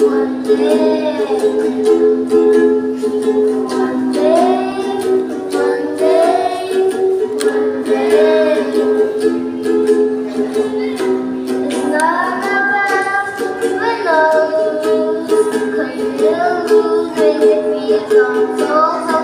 One day, one day, one day, one day. It's not about the nose, 'cause you'll lose when it feels on so